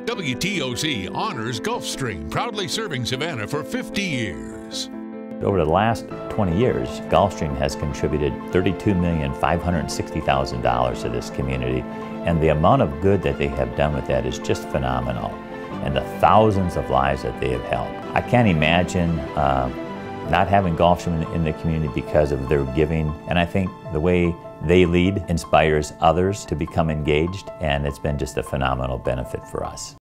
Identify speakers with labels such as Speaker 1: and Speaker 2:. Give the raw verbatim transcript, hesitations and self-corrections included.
Speaker 1: W T O C honors Gulfstream, proudly serving Savannah for fifty years.
Speaker 2: Over the last twenty years, Gulfstream has contributed thirty-two million five hundred sixty thousand dollars to this community, and the amount of good that they have done with that is just phenomenal, and the thousands of lives that they have helped. I can't imagine uh, not having Gulfstream in, in the community because of their giving, and I think the way they lead inspires others to become engaged, and it's been just a phenomenal benefit for us.